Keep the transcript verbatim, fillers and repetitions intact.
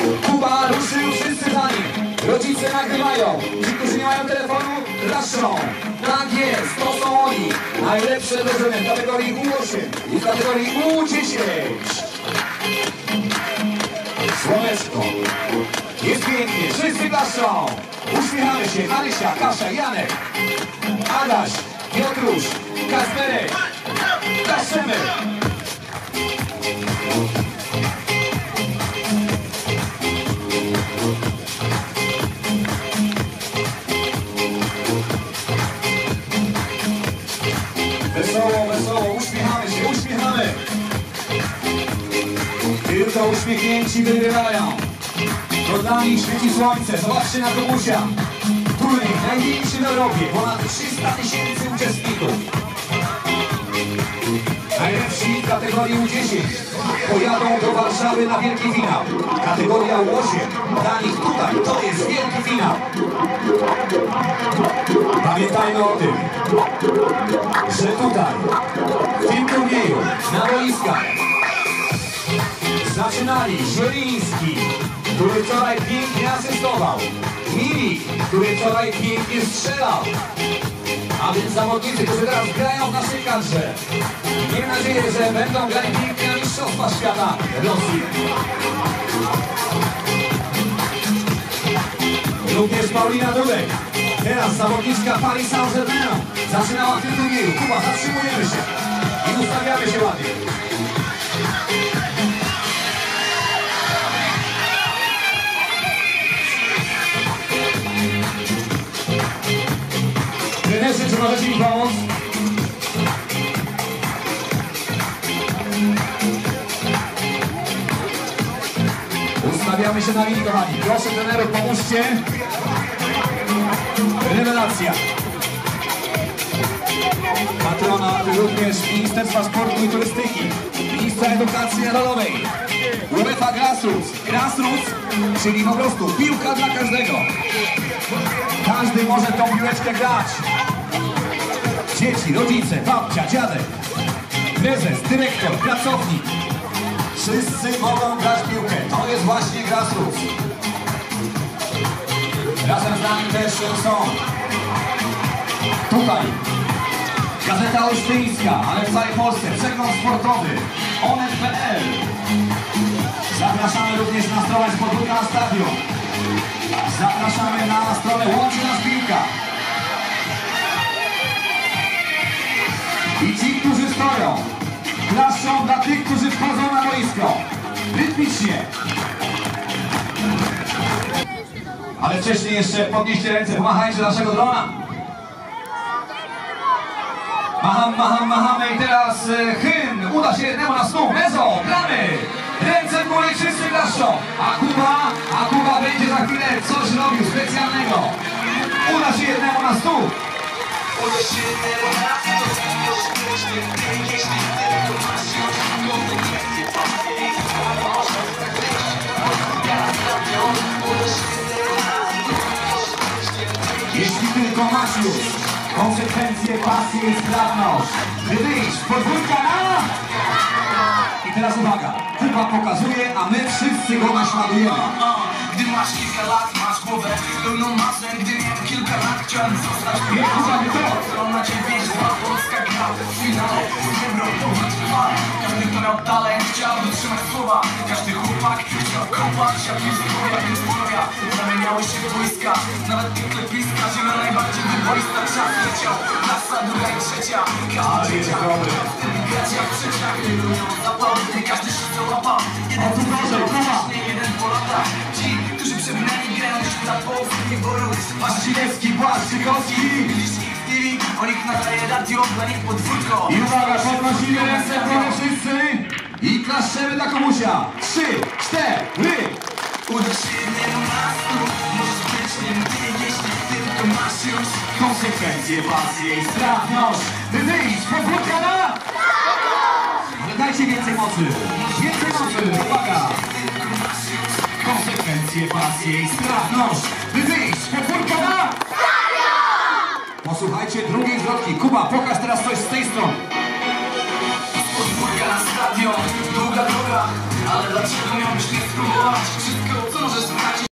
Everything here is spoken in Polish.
Kuba ruszył, wszyscy za nim. Rodzice nagrywają. Ci, którzy nie mają telefonu, klaszczą. Tak jest, to są oni. Najlepsze drużyny w kategorii U osiem i w kategorii U dziesięć. Słoneczko. Jest pięknie, wszyscy klaszczą. Uśmiechamy się. Marysia, Kasia, Janek, Adaś, Piotruś, Kasperek. Klaszczemy. Wesoło, wesoło, uśmiechamy się, uśmiechamy. Tylko uśmiechnięci wygrywają. To dla nich świeci słońce. Zobaczcie na Kubusia. Turniej największy w Europie. Ponad trzysta tysięcy uczestników. Najlepsi w kategorii U dziesięć pojadą do Warszawy na wielki finał. Kategoria U osiem dla nich tutaj to jest wielki finał. Pamiętajmy o tym, że tutaj, w tym turnieju, na boiskach zaczynali Zieliński, który wczoraj pięknie asystował, Mili, który wczoraj pięknie strzelał. A więc zawodnicy, którzy teraz grają w naszej kadrze, miejmy nadzieję, że będą grali pięknie na Mistrzostwa Świata w Rosji. Również Paulina Dudek, teraz zawodniczka Paris Saint-Germain, zaczynała w tym turnieju. Kuba, zatrzymujemy się i ustawiamy się ładnie. Trenerzy, czy możecie mi pomóc? Ustawiamy się na linii, kochani. Proszę trenerów, pomóżcie. Rewelacja. Patrona również Ministerstwa Sportu i Turystyki, Ministra Edukacji Narodowej, UEFA Grassroots. Grassroots, czyli po prostu piłka dla każdego. Każdy może tą piłeczkę grać. Dzieci, rodzice, babcia, dziadek, prezes, dyrektor, pracownik. Wszyscy mogą grać piłkę. To jest właśnie Grassroots. Razem z nami też są tutaj Gazeta Olsztyńska, ale w całej Polsce przegląd sportowy Onet kropka pe el. Zapraszamy również na stronę z podwórka na stadion. Zapraszamy na stronę Łączy Nas Piłka. I ci, którzy stoją, klaszczą dla tych, którzy wchodzą na boisko. Rytmicznie. Ale wcześniej jeszcze podnieście ręce, pomachajcie naszego drona. Macham, macham, machamy i teraz e, hymn. Uda się jednemu na stół. Mezo, gramy. Ręce w górę, wszyscy klaszczą. A Kuba, a Kuba będzie za chwilę coś robił specjalnego. Uda się jednemu na stół. Uda się jednemu na stół. Jeśli tylko masz już konsekwencje, pasję i sprawność, by wyjść z podwórka na... I teraz uwaga, Kuba pokazuje, a my wszyscy go naśladujemy. Gdy masz kilka lat, masz głowę pełną marzeń. Gdy miałem kilka lat, chciałem zostać piłkarzem. Na ciebie szła polska gra w finale. Srebro to wytrwale. Każdy, kto miał talent, chciał dotrzymać słowa. Każdy chłopak chciał kopać, jak jest zdrowia, więc zdrowia zamieniały się w wojska. Nawet tych klepiska, ziemia najbardziej wyboista. Czas leciał, klasa druga i trzecia. Każdy trzecia, wtedy grać jak trzecia. Gdy lubią zapał, gdy każdy się załapał. Jeden wcześniej, jeden po latach. Ci, którzy przebinali grę, gdzieś za Polską nie boru. Wasilewski, Błaszczykowski. O nich nadaje radio, dla nich podwórko. I uwaga, podnosimy ręce w górę wszyscy. I klaszczemy dla Kubusia. Trzy, cztery. Uda się jednemu na stół. Możesz być nim ty, jeśli tylko masz już konsekwencje, pasję i sprawność, by wyjść z podwórka na... Ale dajcie więcej mocy. Więcej mocy, uwaga. Konsekwencje, pasję i sprawność, by wyjść z podwórka na... Posłuchajcie drugiej zwrotki. Kuba, pokaż teraz coś z tej strony. Z podwórka na stadion, długa droga, ale dlaczego miałbyś nie spróbować? Wszystko